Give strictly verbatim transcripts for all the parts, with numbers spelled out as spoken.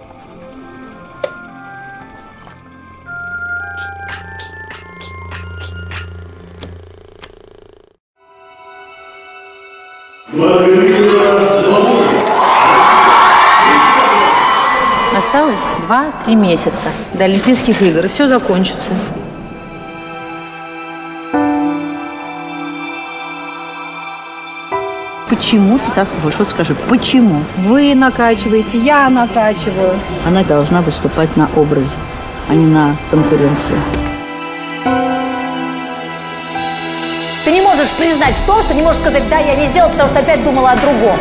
Осталось два-три месяца до Олимпийских игр, и все закончится. Почему ты так хочешь? Вот скажи, почему? Вы накачиваете, я накачиваю. Она должна выступать на образе, а не на конкуренции. Ты не можешь признать в том, что не можешь сказать, да, я не сделала, потому что опять думала о другом.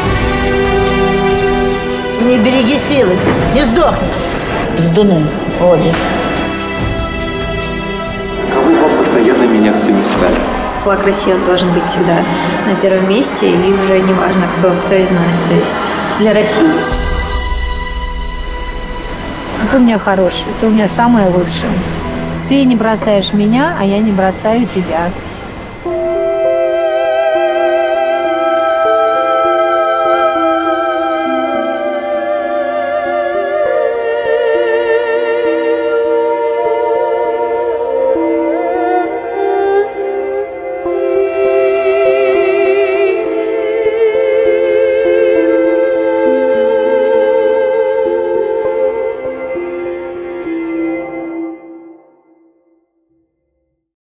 И не береги силы, не сдохнешь. Бздуны обе. Кого вам постоянно меняться местами? Флаг России он должен быть всегда на первом месте, и уже не важно, кто, кто из нас, то есть для России. Ты у меня хороший, ты у меня самое лучшее. Ты не бросаешь меня, а я не бросаю тебя.